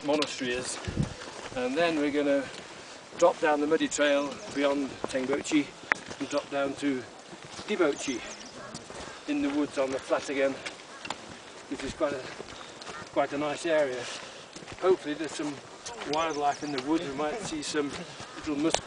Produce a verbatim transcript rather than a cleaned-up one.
monastery is, and then we're going to drop down the muddy trail beyond Tengbochi and drop down to Dibochi in the woods on the flat again, which is quite a quite a nice area. Hopefully there's some wildlife in the woods. We might see some little musk